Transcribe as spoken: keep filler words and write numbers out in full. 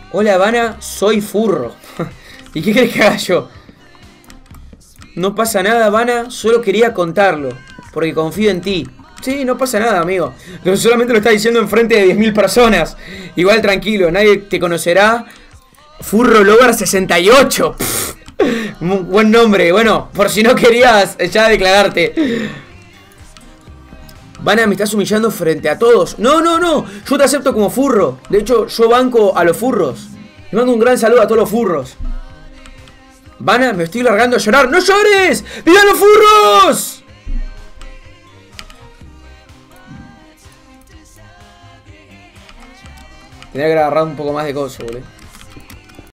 Hola, Habana, soy furro. ¿Y qué crees que haga yo? No pasa nada, Habana, solo quería contarlo. Porque confío en ti. Sí, no pasa nada, amigo. Pero solamente lo está diciendo enfrente de diez mil personas. Igual tranquilo, nadie te conocerá. Furro Lover sesenta y ocho. Pff, buen nombre. Bueno, por si no querías ya declararte. Vana, me estás humillando frente a todos. No, no, no. Yo te acepto como furro. De hecho, yo banco a los furros. Le mando un gran saludo a todos los furros. Vana, me estoy largando a llorar. ¡No llores! ¡Viva los furros! Tendría que agarrar un poco más de coso, boludo.